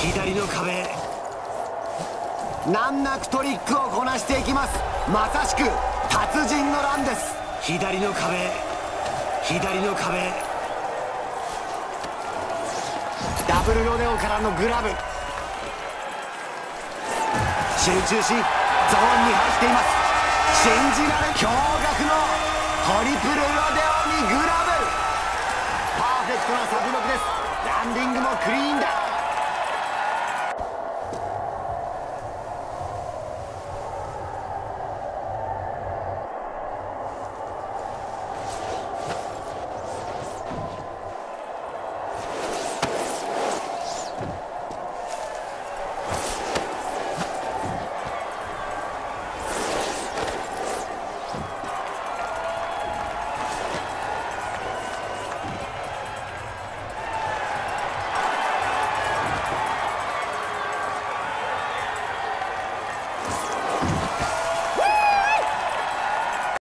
左の壁、難なくトリックをこなしていきます。まさしく達人のランです。左の壁、左の壁、ダブルロデオからのグラブ、集中しゾーンに入っています。信じられ驚愕のトリプルロデオにグラブ、パーフェクトなサブロクです。ランディングもクリーンだ。